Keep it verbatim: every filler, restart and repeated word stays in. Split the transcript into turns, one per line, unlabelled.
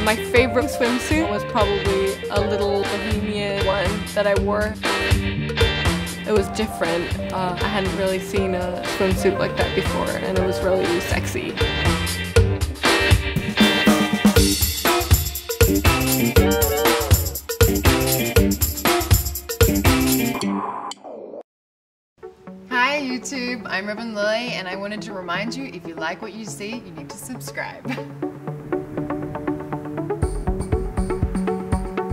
My favorite swimsuit was probably a little bohemian one that I wore. It was different. Uh, I hadn't really seen a swimsuit like that before, and it was really sexy.
Hi YouTube, I'm Robin Lilly, and I wanted to remind you, if you like what you see, you need to subscribe.